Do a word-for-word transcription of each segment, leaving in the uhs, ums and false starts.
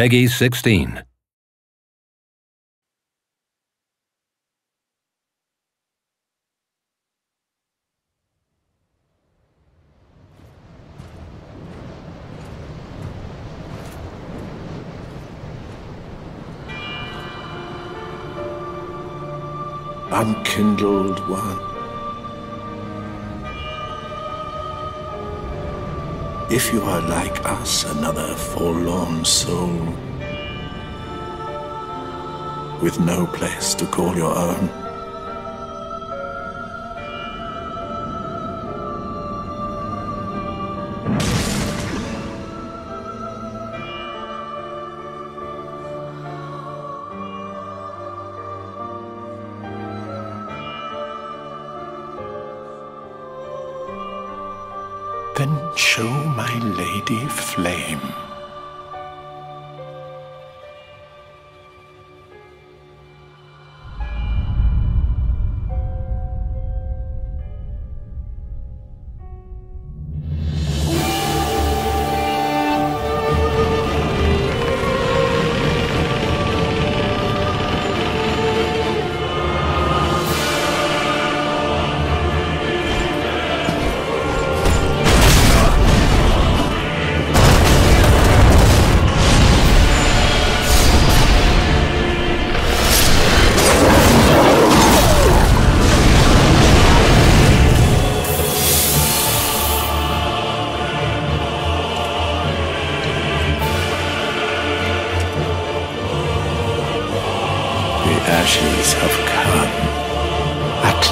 Peggy sixteen. Unkindled one. If you are like us, another forlorn soul, with no place to call your own, then show my lady flame. The ashes have come at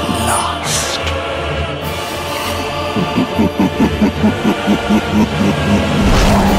last.